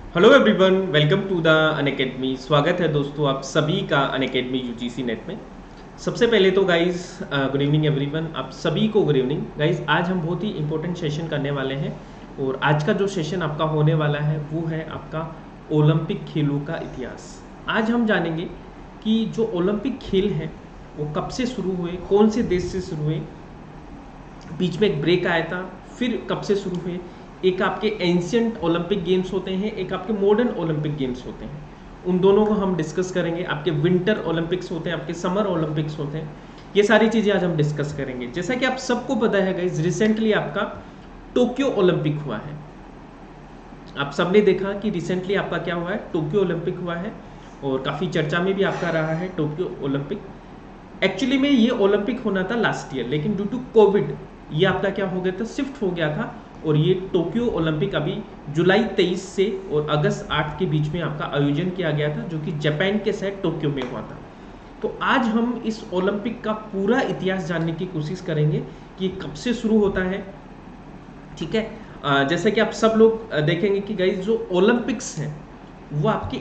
Hello everyone, welcome to the Unacademy. स्वागत है दोस्तों आप सभी का अनअकैडमी यूजीसी नेट में। सबसे पहले तो गाइस गुड इवनिंग एवरीवन, आप सभी को गुड इवनिंग गाइस। आज हम बहुत ही इंपॉर्टेंट सेशन करने वाले हैं और आज का जो सेशन आपका होने वाला है वो है आपका ओलंपिक खेलों का इतिहास। आज हम जानेंगे कि जो ओलंपिक खेल हैं वो कब से शुरू हुए, कौन से देश से शुरू हुए, बीच में एक ब्रेक आया था, फिर कब से शुरू हुए। एक आपके एंशियंट ओलंपिक गेम्स होते हैं, एक आपके मॉडर्न ओलंपिक गेम्स होते हैं। उन दोनों को हम डिस्कस करेंगे। आपके विंटर ओलंपिक्स होते हैं, आपके समर ओलंपिक्स होते हैं। ये सारी चीज़ें आज हम डिस्कस करेंगे। जैसा कि आप सबको पता है गाइस, रिसेंटली आपका टोक्यो ओलंपिक हुआ है। आप सबने देखा कि रिसेंटली आपका क्या हुआ है, टोक्यो ओलंपिक हुआ है और काफ़ी चर्चा में भी आपका रहा है टोक्यो ओलंपिक। एक्चुअली में ये ओलंपिक होना था लास्ट ईयर, लेकिन ड्यू टू कोविड ये आपका क्या हो गया था, शिफ्ट हो गया था। और ये टोक्यो ओलंपिक अभी जुलाई 23 से और अगस्त 8 के बीच में आपका आयोजन किया गया था, जो कि जापान के शहर टोक्यो में हुआ था। तो आज हम इस ओलंपिक का पूरा इतिहास जानने की कोशिश करेंगे कि ये कब से शुरू होता है। ठीक है, जैसे कि आप सब लोग देखेंगे कि गाइस जो ओलंपिक्स हैं वो आपके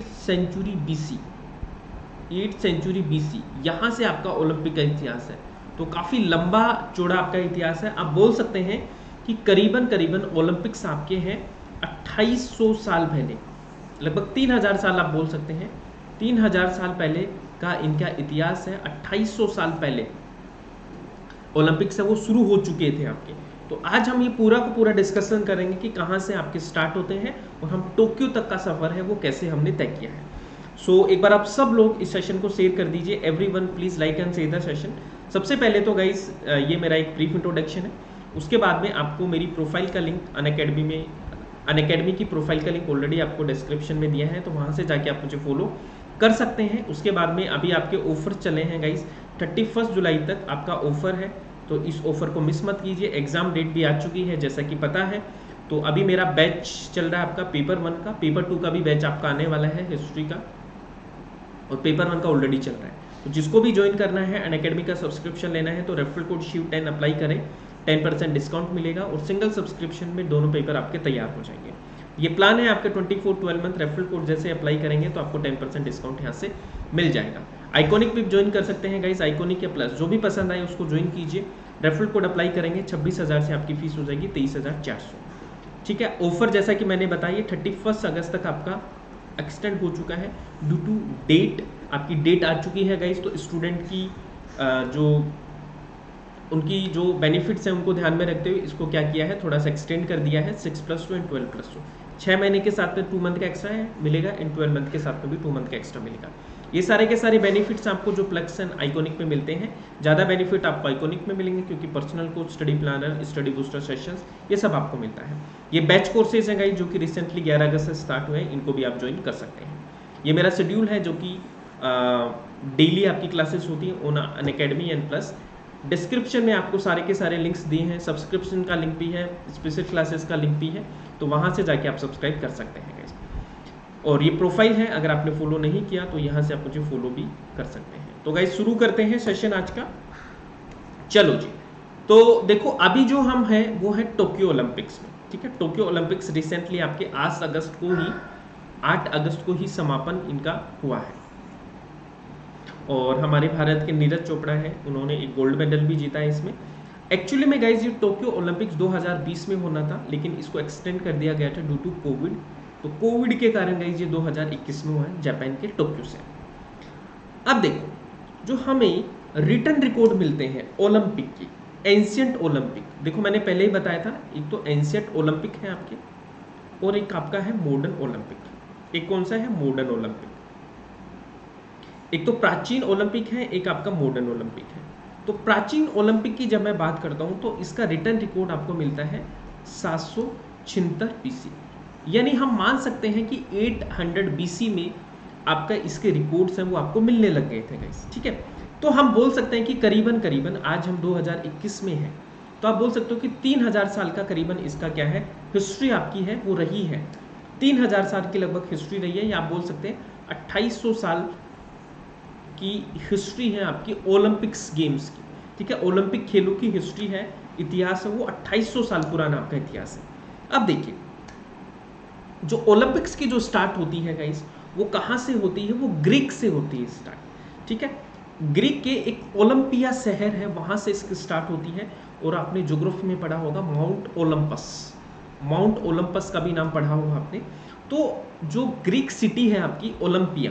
8th सेंचुरी बीसी यहाँ से आपका ओलंपिक का इतिहास है। तो काफ़ी लंबा चौड़ा आपका इतिहास है। आप बोल सकते हैं कि करीबन करीबन ओलंपिक्स आपके हैं 2800 साल पहले, लगभग 3000 साल आप बोल सकते हैं। 3000 साल पहले का इनका इतिहास है। 2800 साल पहले ओलंपिक्स है वो शुरू हो चुके थे आपके। तो आज हम ये पूरा का पूरा डिस्कशन करेंगे कि कहाँ से आपके स्टार्ट होते हैं और हम टोक्यो तक का सफ़र है वो कैसे हमने तय किया है। एक बार आप सब लोग इस सेशन को शेयर कर दीजिए। Everyone please like and share the session. सबसे पहले तो गाइस ये मेरा एक ब्रीफ इंट्रोडक्शन है। उसके बाद में आपको मेरी प्रोफाइल का लिंक अनअकैडमी की प्रोफाइल का लिंक ऑलरेडी आपको डिस्क्रिप्शन में दिया है, तो वहाँ से जाके आप मुझे फॉलो कर सकते हैं। उसके बाद में अभी आपके ऑफर चले हैं गाइस, 31 जुलाई तक आपका ऑफर है, तो इस ऑफर को मिस मत कीजिए। एग्जाम डेट भी आ चुकी है जैसा कि पता है। तो अभी मेरा बैच चल रहा है आपका पेपर 1 का, पेपर 2 का भी बैच आपका आने वाला है हिस्ट्री का, और पेपर 1 का ऑलरेडी चल रहा है। तो जिसको भी ज्वाइन करना है, अनअकैडमी का सब्सक्रिप्शन लेना है, तो रेफरल कोड शिव10 अप्लाई करें, 10% डिस्काउंट मिलेगा और सिंगल सब्सक्रिप्शन में दोनों पेपर आपके तैयार हो जाएंगे। ये प्लान है आपके 24-12 मंथ। रेफरल कोड जैसे अप्लाई करेंगे तो आपको 10% डिस्काउंट यहाँ से मिल जाएगा। आइकॉनिक भी ज्वाइन कर सकते हैं गाइस, आइकॉनिक या प्लस जो भी पसंद आए उसको ज्वाइन कीजिए। रेफरल कोड अप्लाई करेंगे, 26,000 से आपकी फीस हो जाएगी 23,400। ठीक है, ऑफर जैसा कि मैंने बताया 31 अगस्त तक आपका एक्सटेंड हो चुका है। ड्यू टू डेट आपकी डेट आ चुकी है गाइस, तो स्टूडेंट की जो उनकी जो बेनिफिट्स हैं उनको ध्यान में रखते हुए इसको क्या किया है, थोड़ा सा एक्सटेंड कर दिया है 6+2 एंड 12+2। 6 महीने के साथ में 2 मंथ का एक्स्ट्रा है मिलेगा एंड 12 मंथ के साथ में भी 2 मंथ का एक्स्ट्रा मिलेगा। ये सारे के सारे बेनिफिट्स आपको जो प्लस एंड आइकॉनिक में मिलते हैं, ज़्यादा बेनिफिट आपको आइकॉनिक में मिलेंगे क्योंकि personal coach, study planner, study booster sessions ये सब आपको मिलता है। ये बैच कोर्सेज हैं गाइस जो कि रिसेंटली 11 अगस्त से स्टार्ट हुए हैं, इनको भी आप ज्वाइन कर सकते हैं। ये मेरा शेड्यूल है जो कि डेली आपकी क्लासेस होती हैं on Unacademy and plus. Description में आपको सारे के सारे लिंक्स दिए हैं, सब्सक्रिप्शन का लिंक भी है, स्पेशल क्लासेस का लिंक भी है, तो वहाँ से जाके आप सब्सक्राइब कर सकते हैं गाइस। और ये प्रोफाइल है, अगर आपने फॉलो नहीं किया तो यहाँ से आप मुझे फॉलो भी कर सकते हैं। तो गाइस शुरू करते हैं सेशन आज का। चलो जी, तो देखो अभी जो हम हैं वो है टोक्यो ओलंपिक्स में। ठीक है, टोक्यो ओलंपिक्स रिसेंटली आपके 8 अगस्त को ही समापन इनका हुआ है। और हमारे भारत के नीरज चोपड़ा है, उन्होंने एक गोल्ड मेडल भी जीता है इसमें। एक्चुअली में गाइज ये टोक्यो ओलंपिक्स 2020 में होना था, लेकिन इसको एक्सटेंड कर दिया गया था ड्यू टू कोविड। तो कोविड के कारण गाइज ये 2021 में हुआ है जापान के टोक्यो से। अब देखो, जो हमें रिटन रिकॉर्ड मिलते हैं ओलंपिक की, एंशियंट ओलंपिक, देखो मैंने पहले ही बताया था, एक तो एंशियंट ओलंपिक है आपके और एक आपका है मॉडर्न ओलंपिक। एक कौन सा है, मॉडर्न ओलंपिक। एक तो प्राचीन ओलंपिक है, एक आपका मॉडर्न ओलंपिक है। तो प्राचीन ओलंपिक की जब मैं बात करता हूं तो इसका रिटर्न रिकॉर्ड आपको मिलता है 776 बीसी, यानी हम मान सकते हैं कि 800 बीसी में आपका इसके रिकॉर्ड्स हैं वो आपको मिलने लग गए थे गाइस। ठीक है, तो हम बोल सकते हैं कि करीबन करीबन आज हम 2021 में हैं, तो आप बोल सकते हो कि 3000 साल का करीबन इसका क्या है, हिस्ट्री आपकी है वो रही है। 3000 साल की लगभग हिस्ट्री रही है, या आप बोल सकते हैं 2800 साल की हिस्ट्री है आपकी ओलंपिक्स गेम्स की। ठीक है, ओलंपिक खेलों की हिस्ट्री है, इतिहास है वो 2800 साल पुराना आपका इतिहास है। अब देखिए जो ओलंपिक्स की जो स्टार्ट होती है गाइस, वो कहाँ से होती है? वो ग्रीक से होती है स्टार्ट, ठीक है। ग्रीक के एक ओलंपिया शहर है, वहाँ से इसकी स्टार्ट होती है। और आपने ज्योग्राफी में पढ़ा होगा माउंट ओलंपस, माउंट ओलंपस का भी नाम पढ़ा होगा आपने। तो जो ग्रीक सिटी है आपकी ओलंपिया,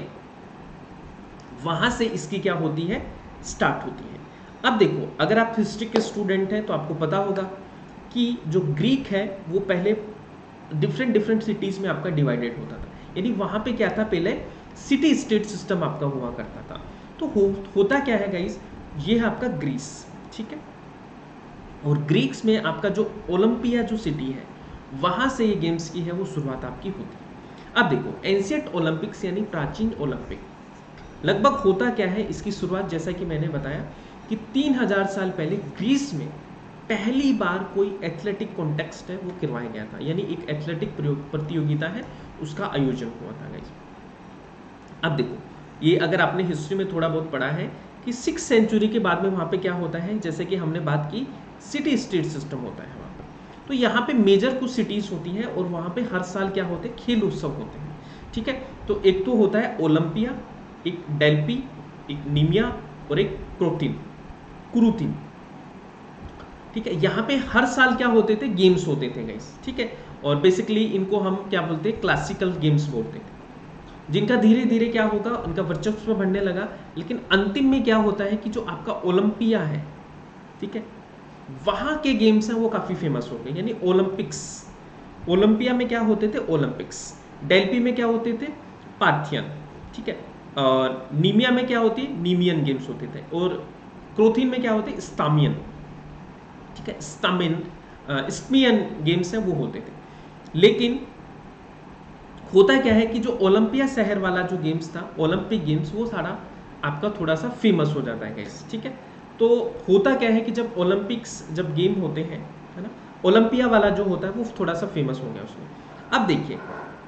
वहाँ से इसकी क्या होती है? स्टार्ट होती है। अब देखो, अगर आप हिस्ट्री के स्टूडेंट हैं तो आपको पता होगा कि जो ग्रीक है वो पहले डिफरेंट डिफरेंट सिटीज़ में आपका डिवाइडेड होता था। यानी वहाँ पे क्या था? पहले सिटी स्टेट सिस्टम आपका हुआ करता था। तो होता क्या है गाइस, ये है आपका ग्रीस, ठीक है। और ग्रीक्स में आपका जो ओलंपिया जो सिटी है, वहाँ से ये गेम्स की है वो शुरुआत आपकी होती है। अब देखो, एंशिएंट ओलंपिक्स यानी प्राचीन ओलंपिक लगभग होता क्या है? इसकी शुरुआत जैसा कि मैंने बताया कि 3000 साल पहले ग्रीस में पहली बार कोई एथलेटिक कॉन्टेक्स्ट है वो करवाया गया था, यानी एक एथलेटिक प्रतियोगिता है, उसका आयोजन हुआ था गाइस। अब देखो, ये अगर आपने हिस्ट्री में थोड़ा बहुत पढ़ा है कि 6th सेंचुरी के बाद में वहाँ पे क्या होता है, जैसे कि हमने बात की सिटी स्टेट सिस्टम होता है वहाँ पे। तो यहाँ पे मेजर कुछ सिटीज़ होती हैं और वहाँ पे हर साल क्या होते हैं? खेल उत्सव होते हैं, ठीक है। तो एक तो होता है ओलंपिया, एक डेल्फी, एक नीमिया और एक कुरुथिन, ठीक है। यहाँ पे हर साल क्या होते थे? गेम्स होते थे गाइस, ठीक है। और बेसिकली इनको हम क्या बोलते हैं? क्लासिकल गेम्स बोलते थे, जिनका धीरे धीरे क्या होगा? उनका वर्चस्व बढ़ने लगा। लेकिन अंतिम में क्या होता है कि जो आपका ओलंपिया है, ठीक है, वहाँ के गेम्स हैं वो काफ़ी फेमस हो गए, यानी ओलंपिक्स। ओलंपिया में क्या होते थे? ओलंपिक्स। डेल्फी में क्या होते थे? पार्थियन, ठीक है। और नीमिया में क्या होती है? नीमियन गेम्स होते थे। और क्रोथिन में क्या होते? स्तामियन, ठीक है। स्मियन गेम्स हैं वो होते थे। लेकिन होता क्या है कि जो ओलंपिया शहर वाला जो गेम्स था, ओलंपिक गेम्स, वो सारा आपका थोड़ा सा फेमस हो जाता है गाइस, ठीक है। तो होता क्या है कि जब ओलंपिक्स जब गेम होते हैं, है ना, ओलंपिया वाला जो होता है वो थोड़ा सा फेमस हो गया उसमें। अब देखिए,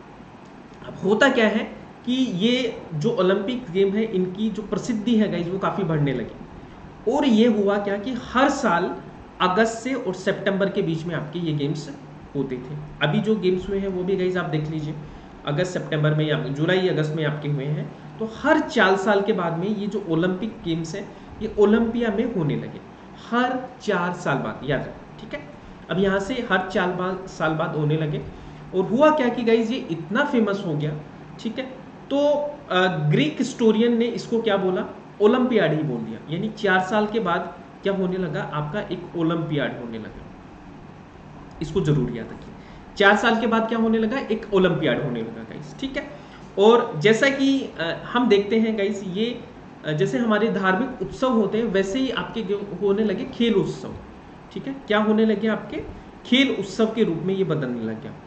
अब होता क्या है कि ये जो ओलंपिक गेम है, इनकी जो प्रसिद्धि है गाइस वो काफ़ी बढ़ने लगी। और ये हुआ क्या कि हर साल अगस्त से और सितंबर के बीच में आपके ये गेम्स होते थे। अभी जो गेम्स हुए हैं वो भी गाइस आप देख लीजिए, अगस्त सितंबर में या जुलाई अगस्त में आपके हुए हैं। तो हर 4 साल के बाद में ये जो ओलंपिक गेम्स हैं ये ओलंपिया में होने लगे, हर 4 साल बाद, याद रखें, ठीक है। अब यहाँ से हर 4 साल बाद होने लगे। और हुआ क्या कि गाइज ये इतना फेमस हो गया, ठीक है। तो ग्रीक हिस्टोरियन ने इसको क्या बोला? ओलंपियाड ही बोल दिया। यानी 4 साल के बाद क्या होने लगा? आपका एक ओलंपियाड होने लगा। इसको जरूर याद रखिए, 4 साल के बाद क्या होने लगा? एक ओलंपियाड होने लगा गाइस, ठीक है। और जैसा कि हम देखते हैं गाइस, ये जैसे हमारे धार्मिक उत्सव होते हैं वैसे ही आपके होने लगे खेल उत्सव, ठीक है। क्या होने लगे? आपके खेल उत्सव के रूप में ये बदलने लग गया,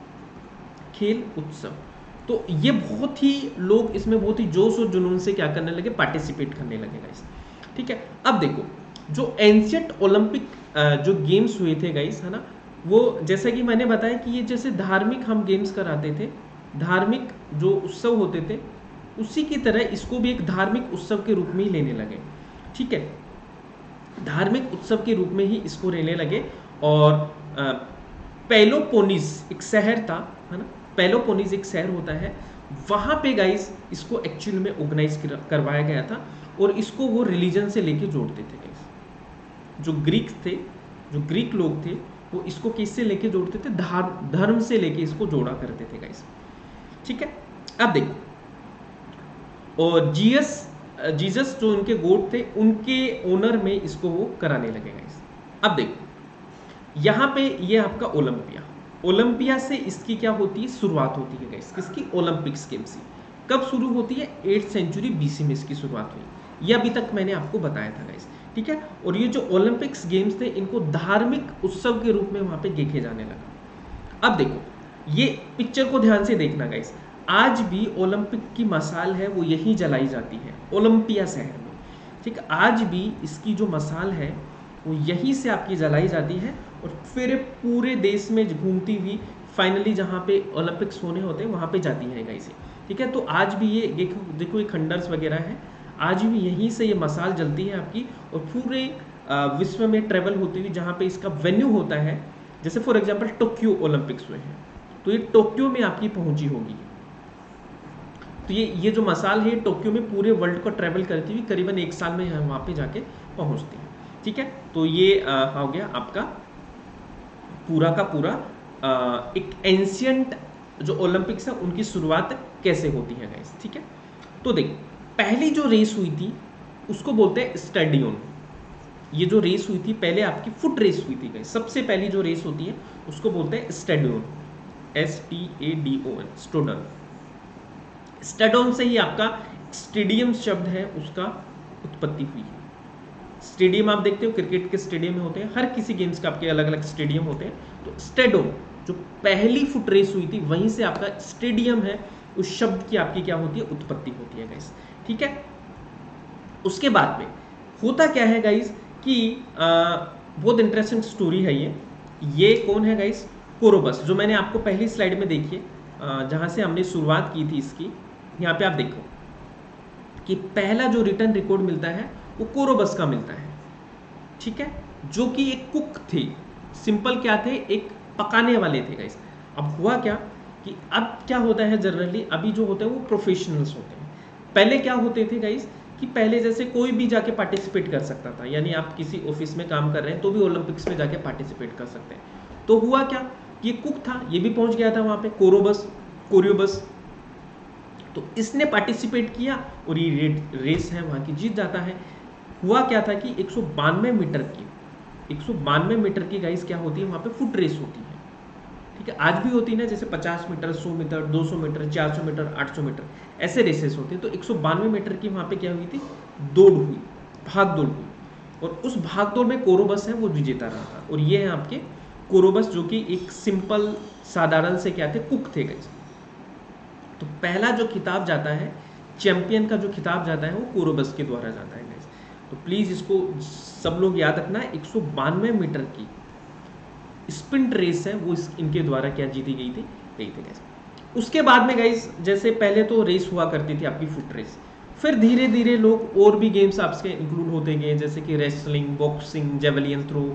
खेल उत्सव। तो ये बहुत ही लोग इसमें बहुत ही जोश और जुनून से क्या करने लगे? पार्टिसिपेट करने लगे गाइस, ठीक है। अब देखो, जो एंशिएंट ओलंपिक जो गेम्स हुए थे गाइस, है ना, वो जैसा कि मैंने बताया कि ये जैसे धार्मिक हम गेम्स कराते थे, धार्मिक जो उत्सव होते थे, उसी की तरह इसको भी एक धार्मिक उत्सव के रूप में ही लेने लगे, ठीक है। धार्मिक उत्सव के रूप में ही इसको लेने लगे। और पेलोपोनीस एक शहर था, है ना, पेलोपोनीस एक शहर होता है, वहाँ पे गाइस इसको एक्चुअली में ऑर्गेनाइज करवाया गया था। और इसको वो रिलीजन से लेके जोड़ते थे गाइस। जो ग्रीक थे, जो ग्रीक लोग थे, वो इसको किससे लेके जोड़ते थे? धर्म से लेके इसको जोड़ा करते थे गाइस, ठीक है। अब देखो, और जीसस जो उनके गॉड थे, उनके ओनर में इसको वो कराने लगे गाइस। अब देखो, यहाँ पे ये आपका ओलंपिया से इसकी क्या होती है? शुरुआत होती है गाइस, किसकी? ओलंपिक्स गेम्स की। कब शुरू होती है? 8th सेंचुरी BC में इसकी शुरुआत हुई। ये अभी तक मैंने आपको बताया था गाइस, ठीक है। और ये जो ओलंपिक्स गेम्स थे, इनको धार्मिक उत्सव के रूप में वहाँ पे देखे जाने लगा। अब देखो, ये पिक्चर को ध्यान से देखना गाइस, आज भी ओलंपिक की मसाल है वो यही जलाई जाती है, ओलंपिया शहर में, ठीक। आज भी इसकी जो मसाल है वो यहीं से आपकी जलाई जाती है और फिर पूरे देश में घूमती हुई फाइनली जहाँ पे ओलंपिक्स होने होते हैं वहाँ पे जाती है गाइस, ठीक है। तो आज भी ये देखो ये खंडर्स वगैरह है, आज भी यहीं से ये मसाल जलती है आपकी और पूरे विश्व में ट्रेवल होती हुई जहाँ पे इसका वेन्यू होता है। जैसे फॉर एग्जांपल टोक्यो ओलंपिक्स हुए हैं, तो ये टोक्यो में आपकी पहुंची होगी। तो ये जो मसाल है टोक्यो में पूरे वर्ल्ड को ट्रैवल करती हुई करीबन 1 साल में वहाँ पे जाके पहुँचती है। ठीक है, तो ये हो गया आपका पूरा का पूरा एक एंशियंट जो ओलंपिक्स है उनकी शुरुआत कैसे होती है गाइस। ठीक है, तो देख पहली जो रेस हुई थी उसको बोलते हैं स्टैडियन। ये जो रेस हुई थी पहले आपकी फुट रेस हुई थी गाइस, सबसे पहली जो रेस होती है उसको बोलते हैं स्टैडियन, STADON, स्टोडन। स्टैडियन से ही आपका स्टेडियम शब्द है उसका उत्पत्ति हुई है। स्टेडियम आप देखते हो क्रिकेट के स्टेडियम में होते हैं, हर किसी गेम्स का आपके अलग अलग स्टेडियम होते हैं। तो स्टैडियम जो पहली फुट रेस हुई थी वहीं से आपका स्टेडियम है उस शब्द की आपकी क्या होती है उत्पत्ति होती है गाइस। ठीक है, उसके बाद में होता क्या है गाइस कि बहुत इंटरेस्टिंग स्टोरी है ये कौन है गाइस, कोरोबस, जो मैंने आपको पहली स्लाइड में देखिए जहां से हमने शुरुआत की थी इसकी, यहाँ पे आप देखो कि पहला जो रिटर्न रिकॉर्ड मिलता है वो कोरोबस का मिलता है। ठीक है, जो कि एक कुक थे, सिंपल क्या थे, एक पकाने वाले थे गाइस। अब हुआ क्या कि अब क्या होता है जनरली, अभी जो होते हैं वो प्रोफेशनल्स होते हैं। पहले क्या होते थे गाइस कि पहले जैसे कोई भी जाके पार्टिसिपेट कर सकता था, यानी आप किसी ऑफिस में काम कर रहे हैं तो भी ओलंपिक्स में जाके पार्टिसिपेट कर सकते हैं। तो हुआ क्या, ये कुक था, ये भी पहुंच गया था वहां पे, कोरियोबस। तो इसने पार्टिसिपेट किया और ये रेस है वहां की जीत जाता है। हुआ क्या था कि 192 मीटर की गाइस क्या होती है वहां पे फुट रेस होती है। ठीक है, आज भी होती है ना, जैसे 50 meter, 100 meter, 200 meter, 400 meter, 800 meter ऐसे रेसेस होते हैं। तो 192 मीटर की वहां पे क्या हुई थी, भाग दौड़ हुई, और उस भाग दौड़ में कोरोबस है वो विजेता रहा था। और ये है आपके कोरोबस जो कि एक सिंपल साधारण से क्या थे, कुक थे गाइस। तो पहला जो खिताब जाता है, चैंपियन का जो खिताब जाता है वो कोरोबस के द्वारा जाता है गाइस। तो प्लीज इसको सब लोग याद रखना, 192 मीटर की स्प्रिंट रेस है वो इनके द्वारा क्या जीती गई थी गाइस। उसके बाद में गाइस जैसे पहले तो रेस हुआ करती थी आपकी फुट रेस, फिर धीरे धीरे लोग और भी गेम्स आपके इंक्लूड होते गए, जैसे कि wrestling, boxing, javelin throw,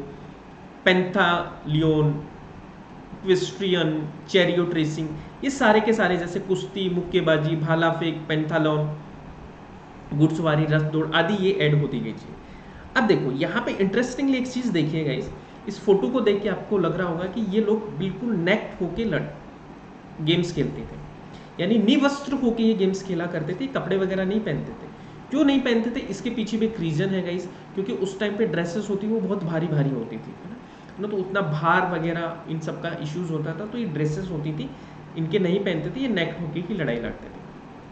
pentathlon, equestrian, chariot racing, ये सारे के सारे, जैसे कुश्ती, मुक्केबाजी, भाला फेंक, पेंथालॉन, घुड़सवारी, रथ दौड़ आदि ये ऐड होती गई थी। अब देखो यहाँ पे इंटरेस्टिंगली एक चीज देखिए गाइस, इस फोटो को देख के आपको लग रहा होगा कि ये लोग बिल्कुल नेक्ड होके गेम्स खेलते थे, यानी निवस्त्र होके ये गेम्स खेला करते थे, कपड़े वगैरह नहीं पहनते थे। क्यों नहीं पहनते थे, इसके पीछे भी एक रीजन है गाइस, क्योंकि उस टाइम पे ड्रेसेस होती वो बहुत भारी भारी होती थी, है ना, तो उतना भार वगैरह इन सब का इश्यूज होता था, तो ये ड्रेसेस होती थी इनके नहीं पहनते थे, ये नेक्ड होके ही लड़ाई लड़ते थे।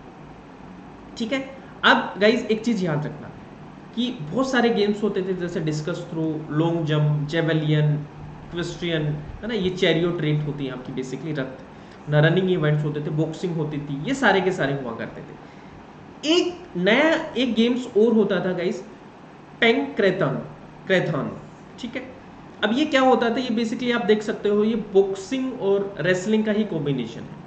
ठीक है, अब गाइस एक चीज याद रखना कि बहुत सारे गेम्स होते थे, जैसे discus throw, long jump, javelin, equestrian, है ना, ये चैरियट रेस होती है आपकी बेसिकली रथ ना, रनिंग इवेंट्स होते थे, बॉक्सिंग होती थी, ये सारे के सारे हुआ करते थे। एक नया एक गेम्स और होता था गाइस, पैंक्रेथॉन। ठीक है, अब ये क्या होता था, ये बेसिकली आप देख सकते हो ये बॉक्सिंग और रेसलिंग का ही कॉम्बिनेशन है,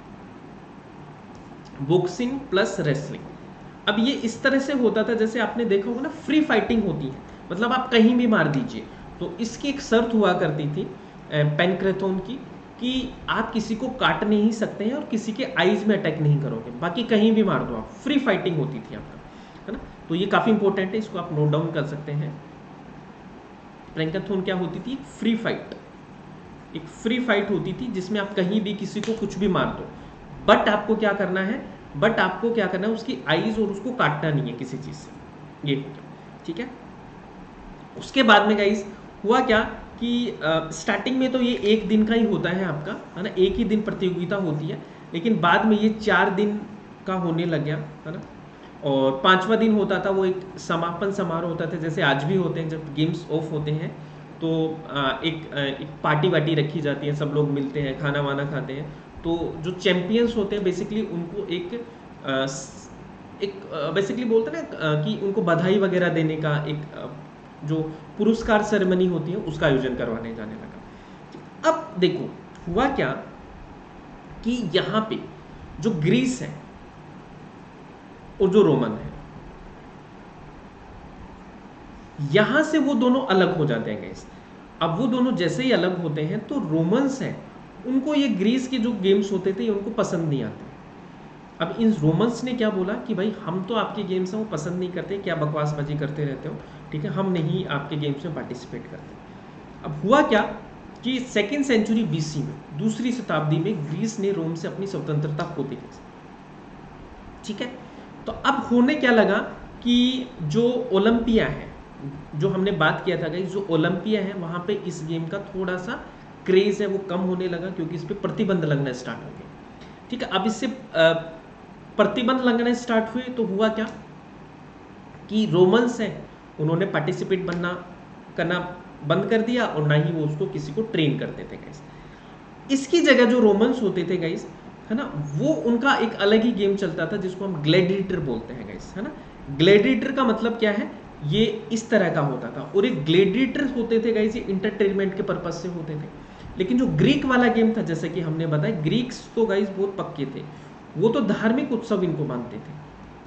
बॉक्सिंग प्लस रेसलिंग। अब ये इस तरह से होता था जैसे आपने देखा होगा ना, फ्री फाइटिंग होती है, मतलब आप कहीं भी मार दीजिए। तो इसकी एक शर्त हुआ करती थी पैंक्रेथॉन की, कि आप किसी को काट नहीं सकते हैं और किसी के आईज में अटैक नहीं करोगे, बाकी कहीं भी मार दो आप, फ्री फाइटिंग होती थी आपका, है ना। तो ये काफी इंपॉर्टेंट है, इसको आप नोट डाउन कर सकते हैं। पैंक्रेथॉन क्या होती थी, फ्री फाइट, एक फ्री फाइट होती थी जिसमें आप कहीं भी किसी को कुछ भी मार दो, बट आपको क्या करना है, उसकी आईज और उसको काटना नहीं है किसी चीज से, ये। ठीक है, उसके बाद में गाइस हुआ क्या कि स्टार्टिंग में तो ये 1 दिन का ही होता है आपका, है ना, 1 ही दिन प्रतियोगिता होती है, लेकिन बाद में ये 4 दिन का होने लग गया, है ना। और 5वां दिन होता था वो एक समापन समारोह होता था, जैसे आज भी होते हैं जब गेम्स ऑफ होते हैं तो एक पार्टी वार्टी रखी जाती है, सब लोग मिलते हैं, खाना वाना खाते हैं। तो जो चैंपियंस होते हैं बेसिकली उनको एक बेसिकली बोलते हैं ना कि उनको बधाई वगैरह देने का एक जो पुरस्कार सेरेमनी होती है उसका आयोजन करवाने जाने लगा। अब देखो हुआ क्या कि यहाँ पे जो ग्रीस है और जो रोमन है, यहां से वो दोनों अलग हो जाते हैं गाइस। अब वो दोनों जैसे ही अलग होते हैं तो रोमन्स हैं उनको ये ग्रीस के जो गेम्स होते थे उनको पसंद नहीं आते। अब इन रोमन्स ने क्या बोला कि भाई हम तो आपके गेम्स हैं वो पसंद नहीं करते, क्या बकवासबाजी करते रहते हो, ठीक है, हम नहीं आपके गेम्स में पार्टिसिपेट करते। अब हुआ क्या कि 2nd सेंचुरी BC में, दूसरी शताब्दी में ग्रीस ने रोम से अपनी स्वतंत्रता खो दी, ठीक है। तो अब होने क्या लगा कि जो ओलंपिया है, जो हमने बात किया था गाइस, जो ओलंपिया है वहाँ पे इस गेम का थोड़ा सा क्रेज है वो कम होने लगा, क्योंकि इस पर प्रतिबंध लगना स्टार्ट हो गए, ठीक है। अब इससे प्रतिबंध लगने स्टार्ट हुए तो हुआ क्या कि रोमन्स हैं उन्होंने पार्टिसिपेट करना बंद कर दिया, और ना ही वो उसको किसी को ट्रेन करते थे गाइस। इसकी जगह जो रोमन्स होते थे गाइस, है ना, वो उनका एक अलग ही गेम चलता था जिसको हम ग्लैडिएटर बोलते हैं गाइस, है ना। ग्लैडिएटर का मतलब क्या है, ये इस तरह का होता था, और एक ग्लैडिएटर होते थे गाइस, ये इंटरटेनमेंट के पर्पज से होते थे। लेकिन जो ग्रीक वाला गेम था, जैसे कि हमने बताया, ग्रीक्स तो गाइस बहुत पक्के थे, वो तो धार्मिक उत्सव इनको मानते थे,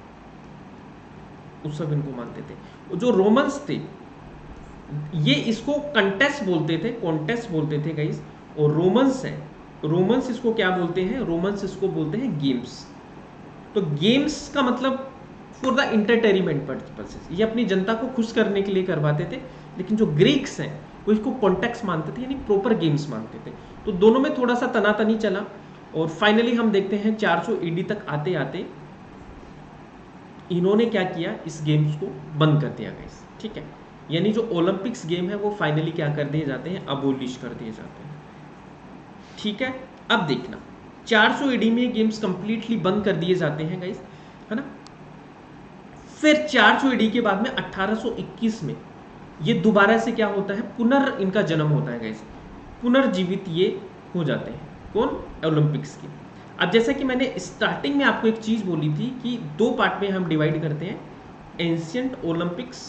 उत्सव इनको मानते थे। जो रोमन्स थे ये इसको कंटेस्ट बोलते थे, कॉन्टेस्ट बोलते थे गाइस। और रोमन्स है, रोमन्स इसको क्या बोलते हैं, रोमन्स इसको बोलते हैं गेम्स। तो गेम्स का मतलब फॉर द इंटरटेनमेंट पर्पसेस, ये अपनी जनता को खुश करने के लिए करवाते थे। लेकिन जो ग्रीक्स हैं वो इसको कॉन्टेक्स्ट मानते थे, यानी प्रॉपर गेम्स मानते थे। तो दोनों में थोड़ा सा तनातनी चला, और फाइनली हम देखते हैं 400 AD तक आते आते इन्होंने क्या किया, इस गेम्स को बंद कर दिया गाइस, ठीक है। यानी जो ओलंपिक्स गेम है वो फाइनली क्या कर दिए जाते हैं, अबोलिश कर दिए जाते हैं, ठीक है। अब देखना 400 AD में गेम्स कंप्लीटली बंद कर दिए जाते हैं गाइस, है ना। फिर 400 AD के बाद में 1821 में ये दोबारा से क्या होता है, इनका जन्म होता है गाइस, पुनर्जीवित ये हो जाते हैं, कौन, ओलंपिक्स की। अब जैसा कि मैंने स्टार्टिंग में आपको एक चीज बोली थी कि 2 पार्ट में हम डिवाइड करते हैं, एंशिएंट ओलंपिक्स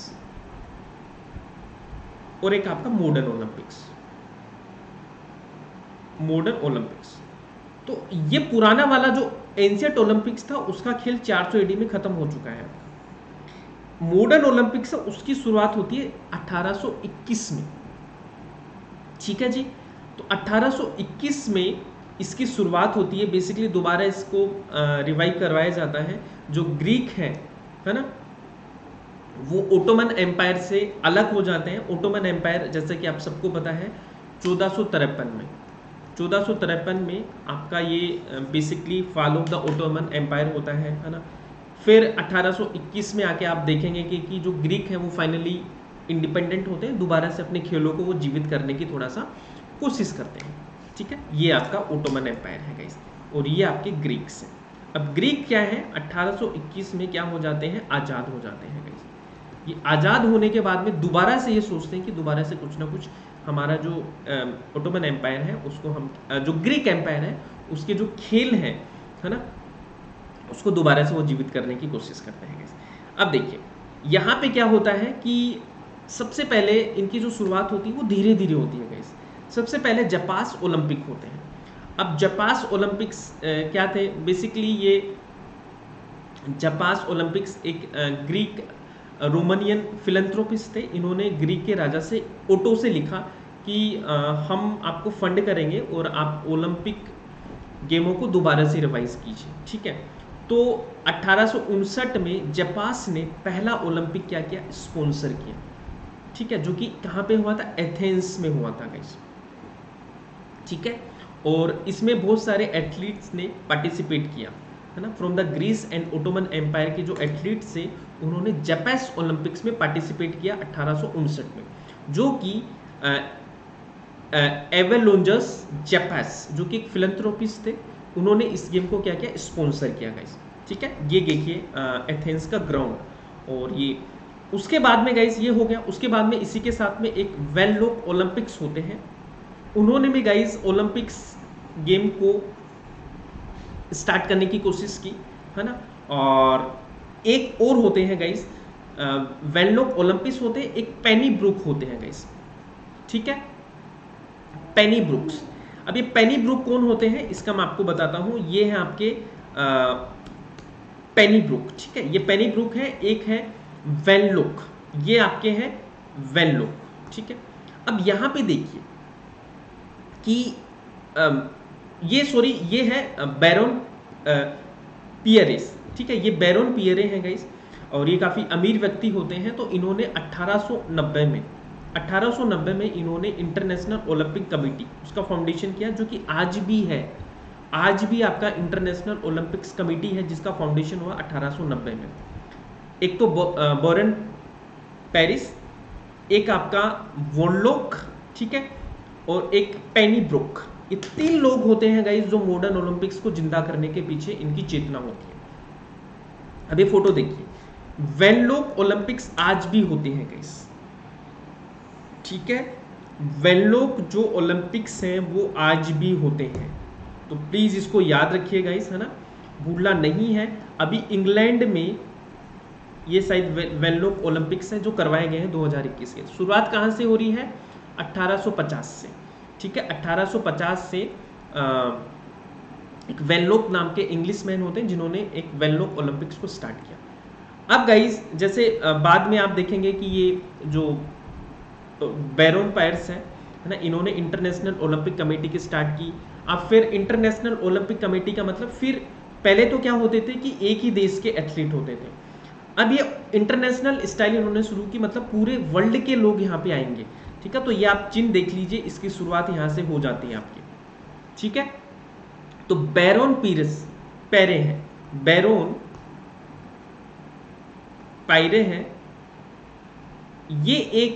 और एक आपका मॉडर्न ओलंपिक्स। मॉडर्न ओलंपिक्स, तो ये पुराना वाला जो एंशिएंट ओलंपिक्स था उसका खेल 400 AD में खत्म हो चुका है। मॉडर्न ओलंपिक्स उसकी शुरुआत होती है 1821 में, ठीक है जी। तो 1821 में इसकी शुरुआत होती है, बेसिकली दोबारा इसको रिवाइव करवाया जाता है। जो ग्रीक है ना, वो ओटोमन एम्पायर से अलग हो जाते हैं। ओटोमन एम्पायर जैसे कि आप सबको पता है 1453 में आपका ये basically fall of the Ottoman empire होता है ना। फिर 1821 में आके आप देखेंगे कि जो ग्रीक है वो फाइनली इंडिपेंडेंट होते हैं, दोबारा से अपने खेलों को वो जीवित करने की थोड़ा सा कोशिश करते हैं, ठीक है। ये आपका ओटोमन एम्पायर है गाइस, और ये आपके ग्रीक्स हैं। अब ग्रीक क्या है, 1821 में क्या हो जाते हैं, आज़ाद हो जाते हैं गाइस। ये आज़ाद होने के बाद में दोबारा से ये सोचते हैं कि दोबारा से कुछ ना कुछ हमारा जो ओटोमन एम्पायर है उसको हम जो ग्रीक एम्पायर है उसके जो खेल है ना, उसको दोबारा से वो जीवित करने की कोशिश करते हैं गाइस। अब देखिए यहाँ पे क्या होता है कि सबसे पहले इनकी जो शुरुआत होती है वो धीरे धीरे होती है गाइस। सबसे पहले जपास ओलंपिक होते हैं। अब जपास ओलंपिक्स क्या थे, बेसिकली ये जपास ओलंपिक्स एक ग्रीक रोमानियन फिलैंथ्रोपिस्ट थे। इन्होंने ग्रीक के राजा से ओटो से लिखा कि हम आपको फंड करेंगे और आप ओलंपिक गेमों को दोबारा से रिवाइज कीजिए, ठीक है। तो 1859 में जपास ने पहला ओलंपिक क्या किया, स्पॉन्सर किया, ठीक है, जो कि कहाँ पे हुआ था, एथेंस में हुआ था गाइस, ठीक है। और इसमें बहुत सारे एथलीट्स ने पार्टिसिपेट किया, है ना। From the Greece and Ottoman empire के जो एथलीट्स थे उन्होंने जपास ओलंपिक्स में पार्टिसिपेट किया 1859 में, जो कि एवेलोंजस जपास जो कि एक फिलैंथ्रोपिस्ट थे, उन्होंने इस गेम को क्या किया, स्पॉन्सर किया गाइस, ठीक है। ये देखिए एथेंस का ग्राउंड। और ये उसके बाद में गाइस ये हो गया। उसके बाद में इसी के साथ में एक वेललोक ओलंपिक्स होते हैं, उन्होंने भी गाइस ओलंपिक्स गेम को स्टार्ट करने की कोशिश की, है ना। और एक और होते हैं गाइस वेललोक ओलंपिक्स होते हैं, एक पेनी ब्रुक होते हैं गाइस, ठीक है, पेनी ब्रुक्स। अब ये पेनी ब्रुक कौन होते हैं इसका मैं आपको बताता हूं। ये है आपके पेनी ब्रुक, ठीक है। ये पेनी ब्रुक है, एक है वेललोक, ये आपके हैं वेललोक, ठीक है। अब यहां पे देखिए कि ये सॉरी ये है बैरोन पियरेस, ठीक है, ये बैरोन पियरे हैं गाइस, और ये काफ़ी अमीर व्यक्ति होते हैं। तो इन्होंने 1890 में इन्होंने इंटरनेशनल ओलंपिक कमेटी उसका फाउंडेशन किया, जो कि आज भी है, आज भी आपका इंटरनेशनल ओलंपिक्स कमेटी है जिसका फाउंडेशन हुआ 1890 में। एक तो बोरन पेरिस, एक आपका वोनलोक, ठीक है, और एक पेनी ब्रुक। ये 3 लोग होते हैं गाइस जो मॉडर्न ओलंपिक्स को जिंदा करने के पीछे इनकी चेतना होती है। अब ये फोटो देखिए, वेनलोक ओलंपिक्स आज भी होते हैं गाइस, ठीक है, वेनलोक जो ओलंपिक्स हैं वो आज भी होते हैं। तो प्लीज इसको याद रखिए गाइस, है ना, भूलना नहीं है। अभी इंग्लैंड में ये शायद वेनलोक ओलंपिक्स है जो करवाए गए हैं 2021 के। शुरुआत कहाँ से हो रही है? 1850 से, ठीक है, 1850 से एक वेनलोक नाम के इंग्लिश मैन होते हैं जिन्होंने एक वेनलोक ओलंपिक्स को स्टार्ट किया। अब गाइस जैसे बाद में आप देखेंगे कि ये जो बैरोन पायर्स है ना, इन्होंने इंटरनेशनल ओलंपिक कमेटी की स्टार्ट की। अब फिर इंटरनेशनल ओलंपिक कमेटी का मतलब फिर पहले तो क्या होते थे कि एक ही देश के एथलीट होते थे, अब ये इंटरनेशनल स्टाइल इन्होंने शुरू की, मतलब पूरे वर्ल्ड के लोग यहाँ पे आएंगे, ठीक है। तो ये आप चिन्ह देख लीजिए, इसकी शुरुआत यहाँ से हो जाती है आपकी, ठीक है। तो बैरोन पीरस पैरे हैं, बैरोन पायरे हैं, ये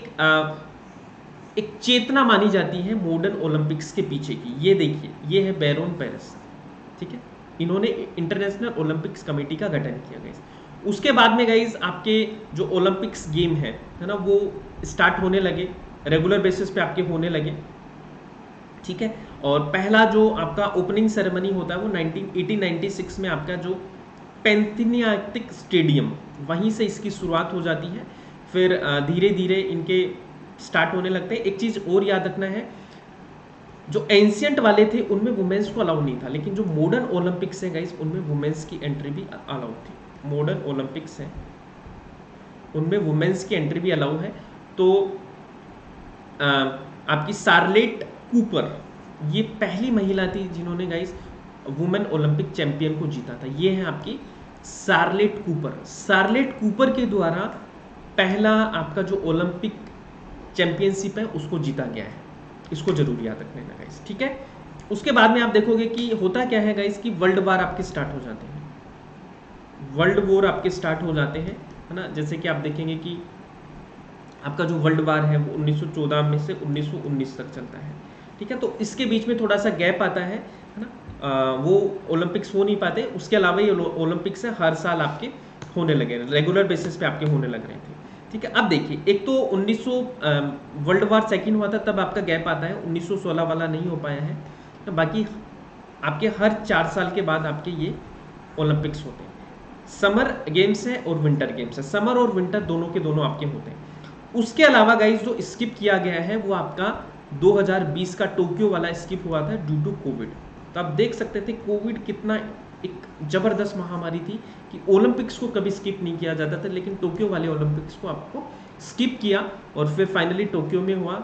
एक चेतना मानी जाती है मॉडर्न ओलंपिक्स के पीछे की। ये देखिए, ये है बैरोन पेरिस, ठीक है, इन्होंने इंटरनेशनल ओलंपिक्स कमेटी का गठन किया गाइस। उसके बाद में गाइस आपके जो ओलंपिक्स गेम है ना, वो स्टार्ट होने लगे, रेगुलर बेसिस पे आपके होने लगे, ठीक है। और पहला जो आपका ओपनिंग सेरेमनी होता है वो 1896 में आपका जो पैंथेनियाटिक स्टेडियम, वहीं से इसकी शुरुआत हो जाती है। फिर धीरे धीरे इनके स्टार्ट होने लगते हैं। एक चीज़ और याद रखना है, जो एंशियंट वाले थे उनमें वुमेन्स को अलाउ नहीं था, लेकिन जो मॉडर्न ओलंपिक्स है गाइस उनमें वुमेन्स की एंट्री भी अलाउ थी। मॉडर्न ओलंपिक्स है उनमें वुमेन्स की एंट्री भी अलाउ है। तो आपकी शार्लेट कूपर ये पहली महिला थी जिन्होंने गाइस वुमेन ओलंपिक चैंपियन को जीता था। ये है आपकी शार्लेट कूपर। शार्लेट कूपर के द्वारा पहला आपका जो ओलंपिक चैंपियनशिप है उसको जीता गया है, इसको जरूर याद रखना गाइस, ठीक है। उसके बाद में आप देखोगे कि होता क्या है गाइस कि वर्ल्ड वार आपके स्टार्ट हो जाते हैं, वर्ल्ड वॉर आपके स्टार्ट हो जाते हैं, है ना। जैसे कि आप देखेंगे कि आपका जो वर्ल्ड वार है वो 1914 में से 1919 तक चलता है, ठीक है। तो इसके बीच में थोड़ा सा गैप आता है ना, वो ओलंपिक्स हो नहीं पाते। उसके अलावा ये ओलंपिक्स है हर साल आपके होने लगे, रेगुलर बेसिस पे आपके होने लग रहे थे, ठीक है। अब देखिए, एक तो 1900 वर्ल्ड वार सेकेंड हुआ था, तब आपका गैप आता है, 1916 वाला नहीं हो पाया है। तो बाकी आपके हर 4 साल के बाद आपके ये ओलंपिक्स होते हैं। समर गेम्स है और विंटर गेम्स है, समर और विंटर दोनों के दोनों आपके होते हैं। उसके अलावा गाइस जो स्किप किया गया है वो आपका 2020 का टोक्यो वाला स्किप हुआ था ड्यू टू कोविड। तो आप देख सकते थे कोविड कितना एक जबरदस्त महामारी थी कि ओलंपिक्स को कभी स्किप नहीं किया जाता था, लेकिन टोक्यो वाले ओलंपिक्स को आपको स्किप किया और फिर फाइनली टोक्यो में हुआ।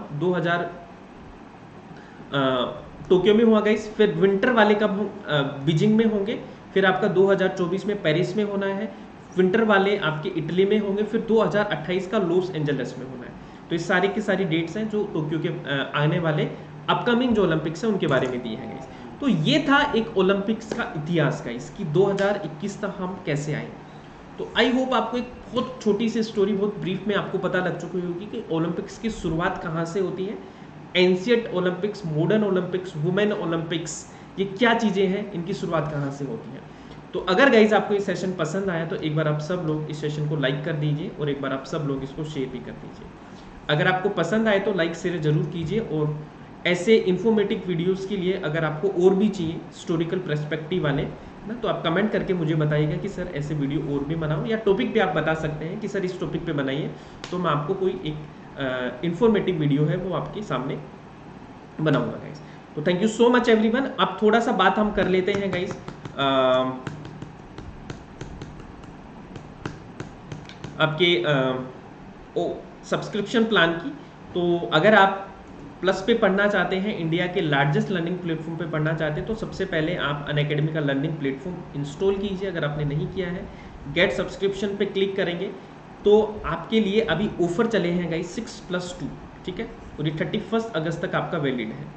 टोक्यो में हुआ गाइस। फिर विंटर वाले कब बीजिंग में होंगे, फिर आपका 2024 में पेरिस में होना है, विंटर वाले आपके इटली में होंगे, फिर 2028 का लॉस एंजल्स में होना है। तो ये सारी की सारी डेट्स हैं जो टोक्यो के आने वाले अपकमिंग जो ओलंपिक्स हैं उनके बारे में दिए हैं गाइस। तो ये था एक ओलंपिक्स का इतिहास का, इसकी 2021 तक हम कैसे आए। तो आई होप आपको एक बहुत छोटी सी स्टोरी, बहुत ब्रीफ में आपको पता लग चुकी होगी कि ओलंपिक्स की शुरुआत कहाँ से होती है, ancient Olympics, modern Olympics, women Olympics, ये क्या चीज़ें हैं, इनकी शुरुआत कहाँ से होती है। तो अगर गाइज आपको ये सेशन पसंद आया तो एक बार आप सब लोग इस सेशन को लाइक कर दीजिए और एक बार आप सब लोग इसको शेयर भी कर दीजिए। अगर आपको पसंद आए तो लाइक शेयर जरूर कीजिए, और ऐसे इन्फॉर्मेटिव वीडियोस के लिए अगर आपको और भी चाहिए हिस्टोरिकल पर्सपेक्टिव वाले ना, तो आप कमेंट करके मुझे बताइएगा कि सर ऐसे वीडियो और भी बनाओ, या टॉपिक भी आप बता सकते हैं कि सर इस टॉपिक पे बनाइए, तो मैं आपको कोई एक इन्फॉर्मेटिव वीडियो है वो आपके सामने बनाऊंगा गाइज। तो thank you so much everyone. अब थोड़ा सा बात हम कर लेते हैं गाइज आपके सब्सक्रिप्शन प्लान की। तो अगर आप प्लस पे पढ़ना चाहते हैं, इंडिया के लार्जेस्ट लर्निंग प्लेटफॉर्म पे पढ़ना चाहते हैं, तो सबसे पहले आप अनअकैडमी का लर्निंग प्लेटफॉर्म इंस्टॉल कीजिए अगर आपने नहीं किया है। गेट सब्सक्रिप्शन पे क्लिक करेंगे तो आपके लिए अभी ऑफर चले हैं गाइस 6+2, ठीक है, और ये 31 अगस्त तक आपका वैलिड है,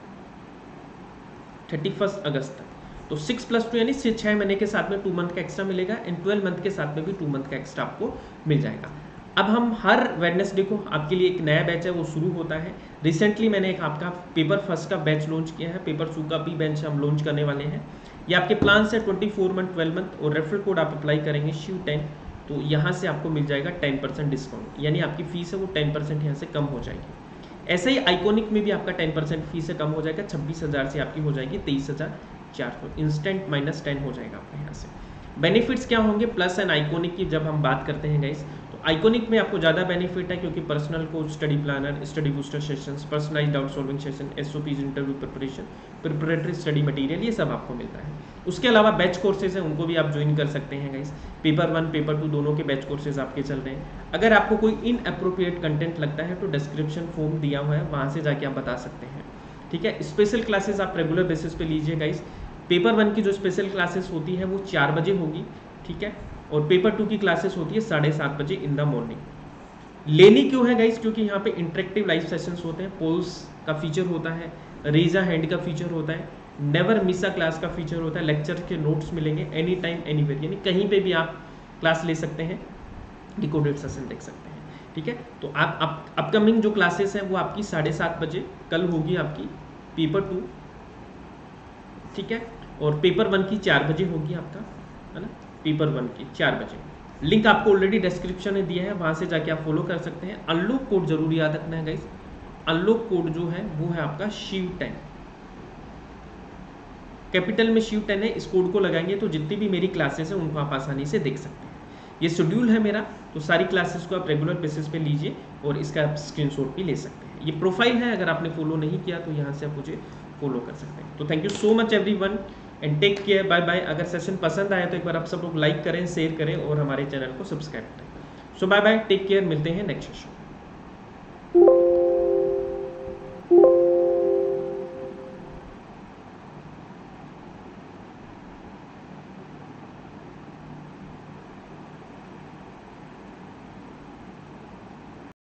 31 अगस्त तक। तो 6+2 यानी 6 महीने के साथ में 2 मंथ का एक्स्ट्रा मिलेगा, एंड 12 मंथ के साथ में भी 2 मंथ का एक्स्ट्रा आपको मिल जाएगा। अब हम हर वेडनेसडे को आपके लिए एक नया बैच है वो शुरू होता है। रिसेंटली मैंने एक आपका पेपर फर्स्ट का बैच लॉन्च किया है, पेपर 2 का भी बैच हम लॉन्च करने वाले हैं। ये आपके प्लान से 24 मंथ, 12 मंथ, और रेफरल कोड आप अप्लाई करेंगे शिव10, तो यहाँ से आपको मिल जाएगा 10% डिस्काउंट, यानी आपकी फीस है वो 10% यहाँ से कम हो जाएगी। ऐसे ही आइकॉनिक में भी आपका 10% फीस से कम हो जाएगा, 26,000 से आपकी हो जाएगी 23,400, इंस्टेंट -10 हो जाएगा आपका यहाँ से। बेनिफिट्स क्या होंगे प्लस एंड आइकॉनिक की जब हम बात करते हैं गाइस, तो आइकॉनिक में आपको ज़्यादा बेनिफिट है क्योंकि personal coach, study planner, study booster sessions, personalized doubt solving session, SOPs, interview preparation, preparatory study material, ये सब आपको मिलता है। उसके अलावा बैच कोर्सेज हैं, उनको भी आप ज्वाइन कर सकते हैं गाइस। पेपर 1, पेपर 2 दोनों के बैच कोर्सेज आपके चल रहे हैं। अगर आपको कोई इनअप्रोप्रिएट कंटेंट लगता है तो डिस्क्रिप्शन फॉर्म दिया हुआ है, वहाँ से जाके आप बता सकते हैं, ठीक है। स्पेशल क्लासेस आप रेगुलर बेसिस पे लीजिए गाइस। पेपर 1 की जो स्पेशल क्लासेस होती है वो 4 बजे होगी, ठीक है, और पेपर 2 की क्लासेस होती है 7:30 बजे इन द मॉर्निंग। लेनी क्यों है गाइस, क्योंकि यहाँ पे इंटरेक्टिव लाइव सेशंस होते हैं, पोल्स का फीचर होता है, रेज अ हैंड का फीचर होता है, नेवर मिस अ क्लास का फीचर होता है, लेक्चर के नोट्स मिलेंगे एनी टाइम एनीवेयर, यानी कहीं पे भी आप क्लास ले सकते हैं, रिकॉर्डेड सेशन देख सकते हैं, ठीक है। तो आप अपकमिंग जो क्लासेस हैं वो आपकी 7:30 बजे कल होगी आपकी पेपर 2, ठीक है, और पेपर 1 की 4 बजे होगी आपका, है ना, पेपर 1 की 4 बजे। लिंक आपको ऑलरेडी डिस्क्रिप्शन में दिया है, वहाँ से जाके आप फॉलो कर सकते हैं। अनलॉक कोड जरूर याद रखना है गाइस, अनलॉक कोड जो है वो है आपका शिव10, कैपिटल में शिव10 है। इस कोड को लगाएंगे तो जितनी भी मेरी क्लासेस हैं उनको आप आसानी से देख सकते हैं। ये शेड्यूल है मेरा, तो सारी क्लासेस को आप रेगुलर बेसिस पे लीजिए और इसका आप स्क्रीनशॉट भी ले सकते हैं। ये प्रोफाइल है, अगर आपने फॉलो नहीं किया तो यहाँ से आप मुझे फॉलो कर सकते हैं। तो thank you so much everyone and take care, bye bye. अगर सेशन पसंद आया तो एक बार आप सब लोग लाइक करें, शेयर करें और हमारे चैनल को सब्सक्राइब करें। So bye bye, take care, मिलते हैं नेक्स्ट सेशन।